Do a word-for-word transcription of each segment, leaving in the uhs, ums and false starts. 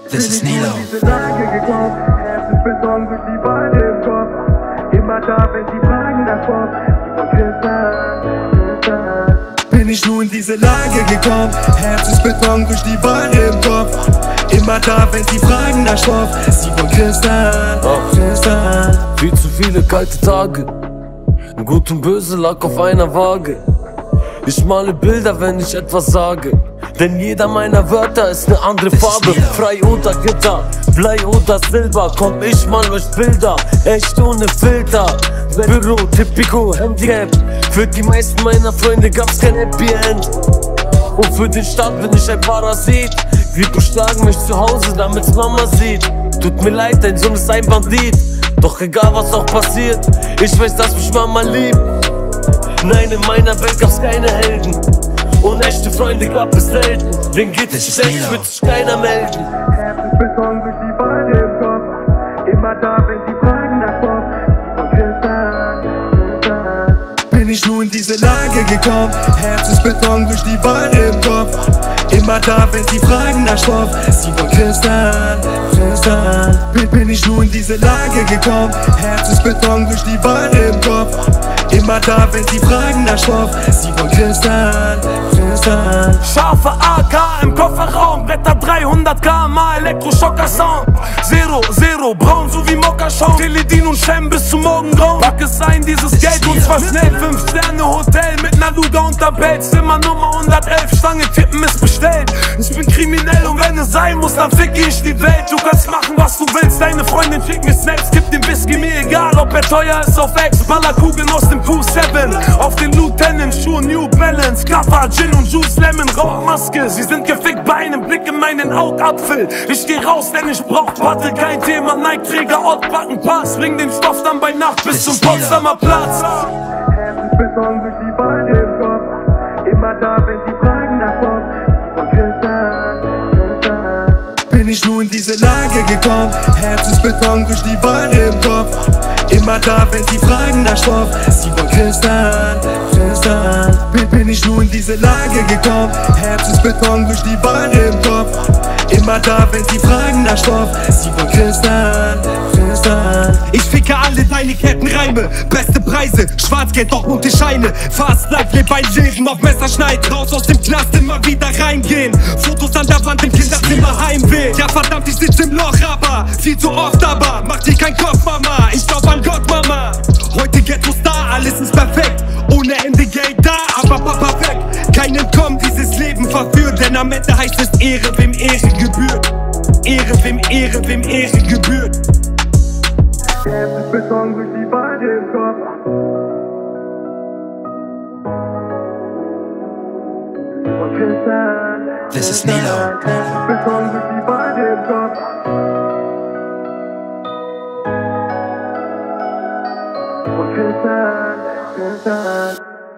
Das ist Nilo. Diese Lage gekommen, Herzensbeton durch die Beine im Kopf. Immer da, wenn sie fragen nach Bob, sie von Christian. Bin ich nur in diese Lage gekommen, Herzensbeton durch die Beine im Kopf. Immer da, wenn sie fragen nach Stoff, sie von Christian, Christian. Viel zu viele kalte Tage, Gut und Böse lag auf einer Waage. Ich male Bilder, wenn ich etwas sage, denn jeder meiner Wörter ist eine andere Farbe. Frei oder Gitter, Blei oder Silber, komm ich mal euch Bilder, echt ohne Filter. Büro, Typico, Handicap, für die meisten meiner Freunde gab's kein Happy End. Und für den Staat bin ich ein Parasit. Wir beschlagen mich zu Hause, damit's Mama sieht. Tut mir leid, dein Sohn ist ein Bandit. Doch egal was auch passiert, ich weiß, dass mich Mama liebt. Nein, in meiner Welt gab's keine Helden. Und echte Freunde gab es selten. Den geht es schlecht, wird sich keiner melden. Herzensbeton durch die Beine im Kopf. Immer da, wenn sie fragen nach Bob, sie von Christian. Bin ich nur in diese Lage gekommen, Herzensbeton durch die Beine im Kopf. Immer da, wenn sie fragen nach Stoff, sie von Christian, Christian. Bin, bin ich nur in diese Lage gekommen, Herzensbeton durch die Beine im Kopf. Immer da, wenn sie fragen nach Stoff, sie von Christian, Christian. Scharfe A K im Kofferraum, Bretter dreihundert Kilometer pro Stunde, Elektroschocker-Sound. Zero, Zero, braun so wie Mokka-Schaum. Teledin und Shem bis zum Morgengrauen. Pack es ein, dieses Geld und zwar schnell. Fünf Sterne Hotel mit ner Luga unter Bett. Zimmer Nummer hundertelf, Stange tippen ist bestellt. Ich bin kriminell und wenn es sein muss, dann ficke ich die Welt. Du kannst machen, was du willst, deine Freundin schickt mir Snaps. Gib den Whisky mir egal, ob er teuer ist auf Ex. Ballerkugeln aus dem Q sieben, auf den Lieutenant, Schuhe New Balance. Kaffer, Gin und Juice, Lemon, Rauchmaske. Sie sind gefickt bei einem Blick in meinen Augapfel. Ich geh raus, denn ich brauch Patte, kein Thema. Nike-Träger, Ortbacken, Pass. Bring den Stoff dann bei Nacht bis zum Potsdamer Platz. Herzensbeton durch die Beine im Kopf. Immer da, wenn sie fragen nach Bob, sie von Christian, Christian. Bin ich nur in diese Lage gekommen, Herzensbeton durch die Beine im Kopf. Immer da, wenn sie fragen nach Stoff, sie von Christian, Christian. Bin, bin ich nur in diese Lage gekommen, Herzensbeton durch die Beine im Kopf. Immer da, wenn sie fragen nach Stoff, sie von Christian, Christian. Ich ficke alle deine Kettenreime, beste Preise, Schwarzgeld, Dortmund Scheine. Fast live, leb ein Leben auf Messerschneid. Raus aus dem Knast, immer wieder reingehen. Fotos an der Wand im Kinderzimmer, Heimweh. Ja verdammt, ich sitz im Loch, aber viel zu oft, aber mach dir keinen Kopf, Mama. Ich glaub an Gott, Mama. Heute Ghetto-Star, alles ist perfekt. Ohne Ende Geld da, aber Papa weg. Kein Entkommen, dieses Leben verführt. Denn am Ende heißt es Ehre, wem Ehre gebührt. Ehre, wem Ehre, wem Ehre gebührt. Herzensbeton durch die Beine im Kopf. Von Christian, Das ist Nilo. Herzensbeton durch die Beine im Kopf. Von Christian, Christian.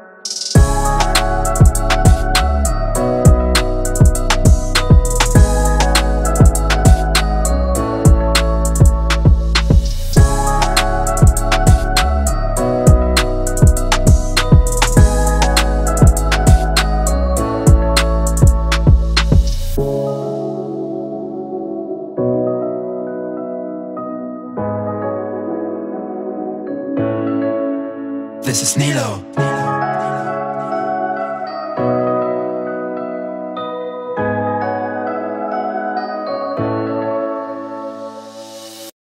This is Nilo.